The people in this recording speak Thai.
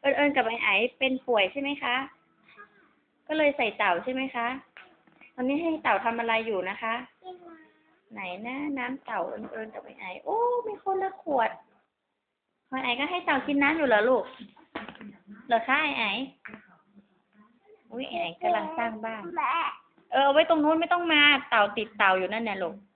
เอิญกับไอเป็นป่วยใช่ไหมคะก็เลยใส่เต่าใช่ไหมคะตอนนี้ให้เต่าทำอะไรอยู่นะคะไหนนะน้ำเต่าเอิญกับไอโอ้มีคนละขวดไอก็ให้เต่ากินน้ำอยู่เหรอลูกเหรอคะไออุ้ยไอกำลังสร้างบ้านเอาไว้ตรงนู้นไม่ต้องมาเต่าติดเต่าอยู่นั่นแหละลูก